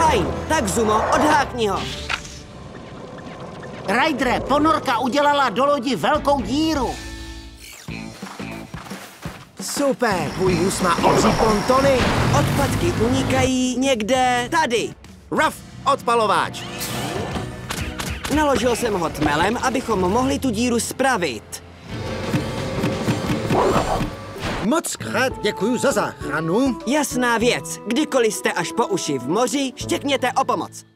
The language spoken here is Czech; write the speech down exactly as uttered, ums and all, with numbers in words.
Fajn, tak Zumo, odhákni ho. Rajdre, ponorka udělala do lodi velkou díru. Super, tvůj vůz má obří pontony. Odpadky unikají někde tady. Ruff, odpalováč. Naložil jsem ho tmelem, abychom mohli tu díru spravit. Moc krát děkuju za záchranu. Jasná věc, kdykoliv jste až po uši v moři, štěkněte o pomoc.